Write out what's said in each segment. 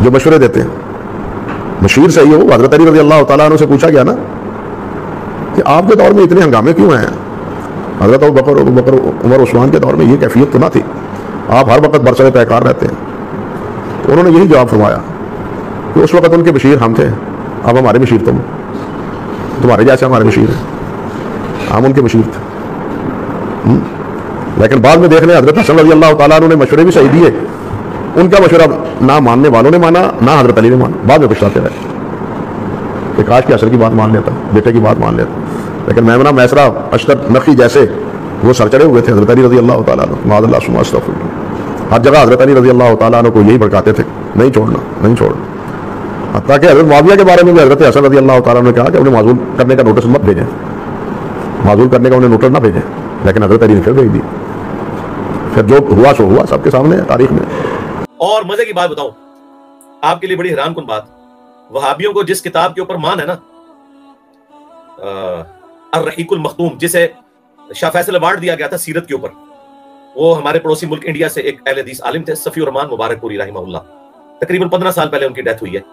جو مشورے دیتے ہیں. مشیر صحیح ہو. حضرت علی رضی اللہ تعالیٰ عنہ سے پوچھا گیا نا کہ آپ کے دور میں اتنے ہنگامے کیوں ہیں؟ حضرت ابوبکر عمر عثمان کے دور میں یہ کیفیت تو نہ تھی، آپ ہر وقت برسر پیکار رہتے ہیں. تو انہوں نے یہی جواب فرمایا کہ اس وقت ان کے بشیر ہم تھے، اب ہمارے بشیر تمہارے جیسے ہمارے بشیر ہیں، ہم ان کے بشیر تھے. لیکن بعد میں دیکھ لیں حضرت حسن رضی اللہ تعالیٰ عنہ نے مشورے بھی صحیح دیے. ان کا مشورہ نہ ماننے والوں نے مانا نہ حضرت علی نے مانا. بعد میں پچھتاتے رہے کہ کاش کی اصل کی بات مان لیتا، بیٹے کی بات مان لیتا. لیکن میمنہ میسرہ اشتر نقی جیسے وہ سر چڑھے ہوئے تھے حضرت علی رضی اللہ تعالیٰ عنہ. معاذ اللہ ثم استغفر اللہ. ہر جگہ حضرت علی رضی اللہ تعالیٰ عنہ کو یہی بھڑکاتے تھے نہیں چھوڑنا نہیں چھوڑنا. حتیٰ کہ حضرت معاویہ کے بارے میں بھی حضرت حسن رضی اللہ تعالیٰ عنہ نے کہا کہ انہیں معزول کرنے کا نوٹس مت بھیجیں، معزول کرنے کا انہیں نوٹس نہ بھیجیں. لیکن حضرت علی نے پھر بھیج دی. پھر جو ہوا سو ہوا، سب کے سامنے تاریخ میں. اور مزے کی بات بتاؤں آپ کے لیے، بڑی حیران کن بات، وہابیوں کو جس کتاب کے اوپر مان ہے نا، الرحیق المختوم، جسے شاہ فیصل ایوارڈ دیا گیا تھا سیرت کے اوپر، وہ ہمارے پڑوسی ملک انڈیا سے ایک اہل حدیث عالم تھے صفی الرحمان مبارک پوری رحمہ اللہ. تقریباً 15 سال پہلے ان کی ڈیتھ ہوئی ہے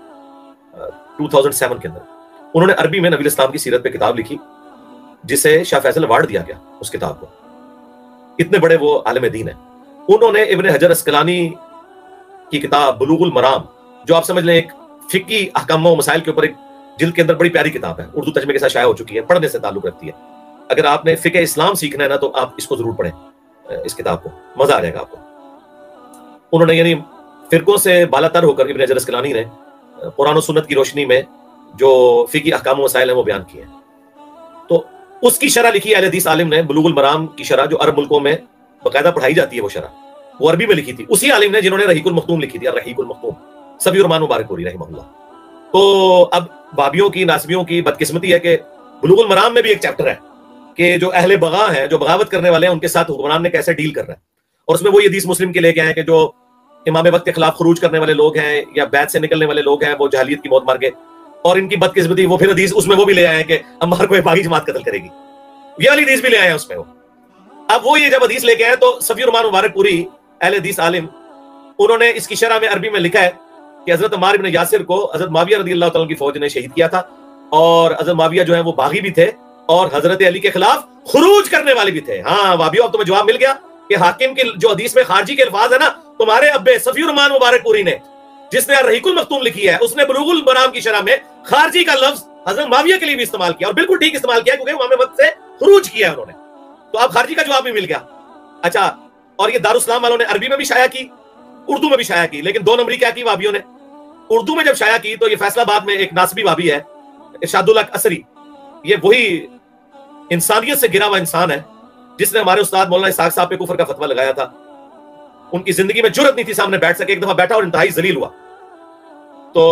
2007 کے اندر. انہوں نے عربی میں نبی اسلام کی سیرت پہ کتاب لکھی جسے شاہ فیصل ایوارڈ دیا گیا اس کتاب کو. اتنے بڑے وہ عالم دین ہیں. انہوں نے ابن حجر اسقلانی کی کتاب بلوغ المرام، جو آپ سمجھ لیں ایک فقہی احکام و مسائل کے اوپر ایک جلد کے اندر بڑی پیاری کتاب ہے، اردو ترجمے کے ساتھ شائع ہو چکی ہے، پڑھنے سے تعلق رکھتی ہے. اگر آپ نے فقہ اسلام سیکھنا ہے نا تو آپ اس کو ضرور پڑھیں، اس کتاب کو، مزہ آ جائے گا آپ کو. انہوں نے یعنی فرقوں سے بالا تر ہو کر ابن حجر اسقلانی نے قرآن و سنت کی روشنی میں جو فقہی احکام و مسائل ہیں وہ بیان کیے ہیں. تو اس کی شرح لکھی اہل حدیث عالم نے، بلوغ المرام کی شرح، جو عرب ملکوں میں باقاعدہ پڑھائی جاتی ہے، وہ شرح وہ عربی میں لکھی تھی. اسی عالم نے جنہوں نے رحیق المختوم لکھی تھی، الرحیق المختوم، صفی الرحمان مبارک پوری رحمہ اللہ. تو اب بابیوں کی، ناسبیوں کی بدقسمتی ہے کہ بلوغ المرام میں بھی ایک چیپٹر ہے کہ جو اہل بغا ہیں، جو بغاوت کرنے والے ہیں، ان کے ساتھ حکمران نے کیسے ڈیل کر رہا ہے. اور اس میں وہ حدیث مسلم کے لے کے آئے کہ جو امام وقت کے خلاف خروج کرنے والے لوگ ہیں یا بیعت سے نکلنے والے لوگ ہیں وہ جہلیت کی موت مر گئے. اور ان کی بدقسمتی وہ پھر حدیث اس میں وہ بھی لے آئے ہیں کہ عمار کو باغی جماعت قتل کرے گی، یہ والی حدیث بھی لے آئے ہیں اس میں. وہ اب وہ یہ جب حدیث لے کے آئے تو صفی الرحمان مبارک پوری اہل حدیث عالم، انہوں نے اس کی شرح میں عربی میں لکھا ہے کہ حضرت عمار بن یاسر کو حضرت معاویہ رضی اللہ تعالیٰ کی فوج نے شہید کیا تھا، اور حضرت معاویہ جو ہے وہ باغی بھی تھے اور حضرت علی کے خلاف خروج کرنے والے بھی تھے. ہاں وابیو، اب تمہیں جواب مل گیا کہ حاکم کی جو حدیث میں خارجی کے الفاظ ہے نا، تمہارے ابے صفی الرحمان مبارک پوری نے، جس نے الرحیق المختوم لکھی ہے، اس نے بلوغ المرام کی شرح میں خارجی کا لفظ حضرت معاویہ کے لیے بھی استعمال کیا، اور بالکل ٹھیک استعمال کیا کیونکہ امام وقت سے خروج کیا ہے انہوں نے. تو اب خارجی کا جواب بھی مل گیا. اچھا، اور یہ دارالاسلام والوں نے عربی میں بھی شائع کی، اردو میں بھی شائع کی، لیکن 2 نمبری کیا کی وابیوں نے. اردو میں جب شائع کی تو یہ فیصلہ آباد میں ایک ناسبی وابی ہے ارشاد الحق عصری، یہ وہی انسانیت سے گرا ہوا انسان ہے جس نے ہمارے استاد مولانا اسحاق صاحب پہ کفر کا فتویٰ لگایا تھا. ان کی زندگی میں جرأت نہیں تھی سامنے بیٹھ سکے، ایک دفعہ بیٹھا اور انتہائی ذلیل ہوا. تو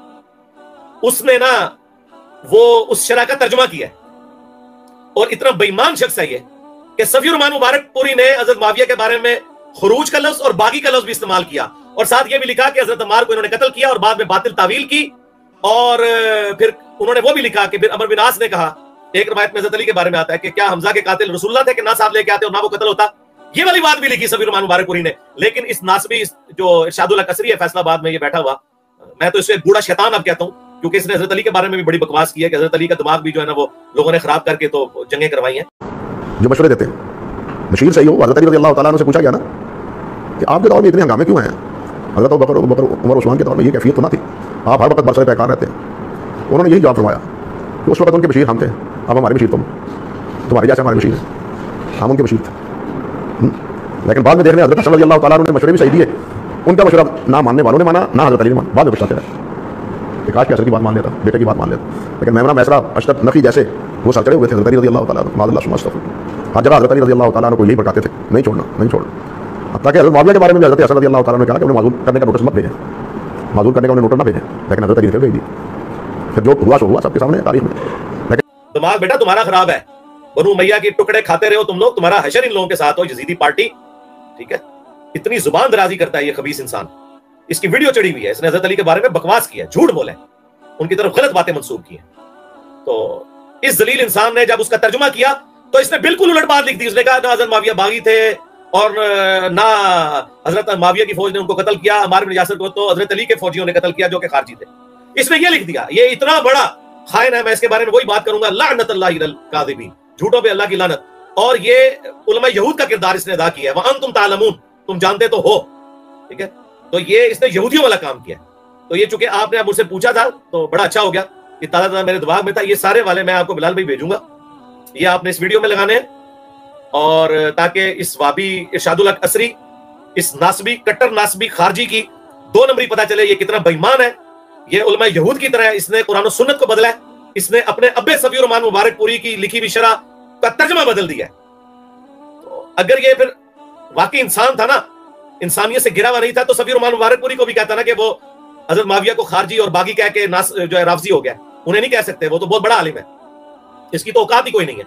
اس نے نا وہ اس شرح کا ترجمہ کیا ہے، اور اتنا بے ایمان شخص ہے یہ کہ صفی الرحمان مبارک پوری نے حضرت معاویہ کے بارے میں خروج کا لفظ اور باغی کا لفظ بھی استعمال کیا، اور ساتھ یہ بھی لکھا کہ حضرت عمار کو انہوں نے قتل کیا اور بعد میں باطل تعویل کی. اور پھر انہوں نے وہ بھی لکھا کہ پھر عمر بن عاص نے کہا، ایک روایت میں حضرت علی کے بارے میں آتا ہے کہ کیا حمزہ کے قاتل رسول اللہ تھے کہ نہ ساتھ لے کے آتے اور نہ وہ قتل ہوتا. یہ والی بات بھی لکھی صفی الرحمان مبارک پوری نے. لیکن اس ناسبی جو ارشاد الحق عصری ہے فیصلہ آباد میں یہ بیٹھا ہوا، میں تو اسے بوڑھا شیطان اب کہتا ہوں، کیونکہ اس نے حضرت علی کے بارے میں بھی بڑی بکواس کی ہے کہ حضرت علی کا دماغ بھی جو ہے نا وہ لوگوں نے خراب کر کے تو جنگیں کروائی ہیں. جو مشورے دیتے ہیں مشیر صحیح ہو. حضرت علی رضی اللہ تعالیٰ عنہ سے پوچھا گیا نا کہ آپ کے دور میں اتنے ہنگامے کیوں ہیں؟ حضرت ابوبکر عمر عثمان کے دور میں یہ کیفیت تو نہ تھی، آپ ہر وقت برسر پیکار رہتے ہیں. انہوں نے یہی جواب فرمایا کہ اس وقت ان کے بشیر ہم تھے، اب ہمارے بشیر تمہارے جیسے ہمارے بشیر ہیں، ہم ان کے بشیر تھے. لیکن بعد میں دیکھ لیں حضرت حسن رضی اللہ تعالیٰ عنہ نے مشورے بھی صحیح دیے. ان کا مشورہ نہ ماننے والوں نے مانا نہ حضرت علی نے مانا. بعد میں پچھتاتے رہے کہ کاش کی اصل کی بات مان لیتا، بیٹے کی بات مان لیتا. لیکن میمنہ میسرہ اشتر نقی جیسے وہ سر چڑھے ہوئے تھے حضرت علی رضی اللہ تعالیٰ عنہ. معاذ اللہ ثم استغفر اللہ. ہر جگہ حضرت علی رضی اللہ تعالیٰ عنہ کو یہی بھڑکاتے تھے نہیں چھوڑنا نہیں چھوڑنا. حتیٰ کہ حضرت معاویہ کے بارے میں بھی حضرت حسن رضی اللہ تعالیٰ نے کہا کہ انہیں معزول کرنے کا نوٹس مت بھیجیں، معزول کرنے کا انہیں نوٹس نہ بھیجیں. لیکن حضرت علی نے پھر بھیج دی. پھر جو ہوا سو ہوا، سب کے سامنے تاریخ میں. دماغ بیٹا تمہارا خراب ہے، بنو امیہ کے ٹکڑے کھاتے رہے ہو تم لوگ، تمہارا حشر ان لوگوں کے ساتھ ہو، یزیدی پارٹی. ٹھیک ہے، اتنی زبان درازی کرتا ہے یہ خبیث انسان. اس کی ویڈیو چڑھی ہوئی ہے، اس نے حضرت علی کے بارے میں بکواس کی ہے، جھوٹ بولے، ان کی طرف غلط باتیں منسوب کی ہیں. تو اس ذلیل انسان نے جب اس کا ترجمہ کیا تو اس نے بالکل الٹ بات لکھ دی. اس نے کہا حضرت معاویہ باغی تھے اور نہ حضرت معاویہ کی فوج نے ان کو قتل کیا، عمار بن یاسر کو تو حضرت علی کے فوجیوں نے قتل کیا جو کہ خارجی تھے. اس نے یہ لکھ دیا. یہ اتنا بڑا خائن ہے، میں اس کے بارے میں وہی بات کروں گا، لعنت اللہ علی الکاذبین، جھوٹوں پہ اللہ کی لعنت. اور یہ علماء یہود کا کردار اس نے ادا کیا ہے، وانتم تعلمون، تم جانتے تو ہو. ٹھیک ہے، تو یہ اس نے یہودیوں والا کام کیا. تو یہ چونکہ آپ نے اب مجھ سے پوچھا تھا تو بڑا اچھا ہو گیا کہ تازہ تازہ میرے دماغ میں تھا. یہ سارے والے میں آپ کو بلال بھائی بھیجوں گا، یہ آپ نے اس ویڈیو میں لگانے ہیں، اور تاکہ اس وابی ارشاد الحق عصری، اس ناسبی کٹر ناسبی خارجی کی 2 نمبری پتہ چلے یہ کتنا بے ایمان ہے. یہ علماء یہود کی طرح اس نے قرآن و سنت کو بدلا ہے. اس نے اپنے ابے صفی الرحمان مبارک پوری کی لکھی ہوئی شرح کا ترجمہ بدل دیا ہے. تو اگر یہ پھر واقعی انسان تھا نا، انسانیت سے گرا ہوا نہیں تھا، تو صفی الرحمان مبارک پوری کو بھی کہتا نا کہ وہ حضرت معاویہ کو خارجی اور باغی کہہ کے جو ہے رافضی ہو گیا. انہیں نہیں کہہ سکتے، وہ تو بہت بڑا عالم ہے، اس کی تو اوقات ہی کوئی نہیں ہے.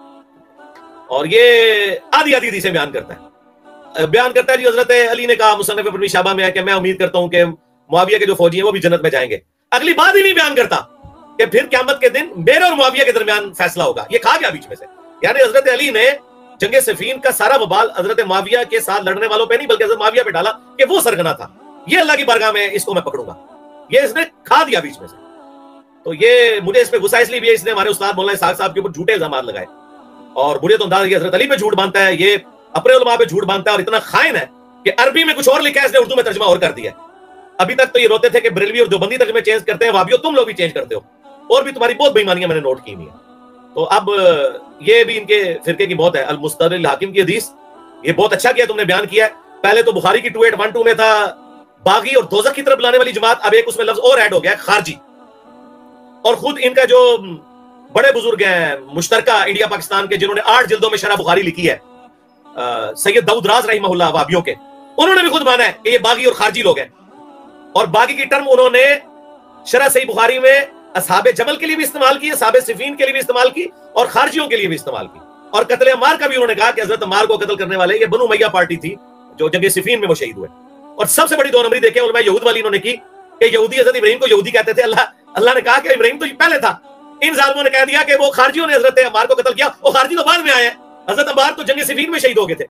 اور یہ آدھی آدھی حدیثیں بیان کرتا ہے جی حضرت علی نے کہا مصنف ابن شہبہ میں ہے کہ میں امید کرتا ہوں کہ معاویہ کے جو فوجی ہیں وہ بھی جنت میں جائیں گے. اگلی بات ہی نہیں بیان کرتا کہ پھر قیامت کے دن میرے اور معاویہ کے درمیان فیصلہ ہوگا. یہ کھا گیا بیچ میں سے. یعنی حضرت علی نے جنگ صفین کا سارا وبال حضرت معاویہ کے ساتھ لڑنے والوں پہ نہیں بلکہ حضرت معاویہ پہ ڈالا کہ وہ سرگنا تھا. یہ اللہ کی بارگاہ میں اس کو میں پکڑوں گا. یہ اس نے کھا دیا بیچ میں سے. تو یہ مجھے اس پہ غصہ اس لیے بھی ہے، اس نے ہمارے استاد مولانا اسحاق صاحب کے اوپر جھوٹے الزامات لگائے. اور برے تو انداز یہ حضرت علی پہ جھوٹ باندھتا ہے، یہ اپنے علماء پہ جھوٹ باندھتا ہے، اور اتنا خائن ہے کہ عربی میں کچھ اور لکھا ہے، اس نے اردو میں ترجمہ اور کر دیا. ابھی تک تو یہ روتے تھے کہ بریلوی اور دیوبندی ترجمے چینج کرتے ہیں، وہابیوں تم لوگ بھی چینج کرتے ہو، اور بھی تمہاری بہت بےایمانیاں میں نے نوٹ کی ہوئی ہیں. تو اب یہ بھی ان کے فرقے کی موت ہے. المستدرک الحاکم کی حدیث، یہ بہت اچھا کیا تم نے بیان کیا ہے. پہلے تو بخاری کی 2812 میں تھا باغی اور دوزخ کی طرف لانے والی جماعت، اب ایک اس میں لفظ اور ایڈ ہو گیا ہے، خارجی. اور خود ان کا جو بڑے بزرگ ہیں مشترکہ انڈیا پاکستان کے، جنہوں نے 8 جلدوں میں شرح بخاری لکھی ہے، سید داؤد راز رحمہ اللہ، وہابیوں کے، انہوں نے بھی خود مانا ہے کہ یہ باغی اور خارجی لوگ ہیں. اور باغی کی ٹرم انہوں نے شرح صحیح بخاری میں اصحاب جمل کے لیے بھی استعمال کی، اصحاب صفین کے لیے بھی استعمال کی، اور خارجیوں کے لیے بھی استعمال کی. اور قتل عمار کا بھی انہوں نے کہا کہ حضرت عمار کو قتل کرنے والے یہ بنو امیہ پارٹی تھی جو جنگ صفین میں وہ شہید ہوئے. اور سب سے بڑی 2 نمبری دیکھیں علماء یہود والی انہوں نے کی کہ یہودی حضرت ابراہیم کو یہودی کہتے تھے. اللہ نے کہا کہ ابراہیم تو پہلے تھا. ان ظالموں نے کہہ دیا کہ وہ خارجیوں نے حضرت عمار کو قتل کیا، وہ خارجی تو بعد میں آئے ہیں. حضرت عمار تو جنگ صفین میں شہید ہو گئے تھے.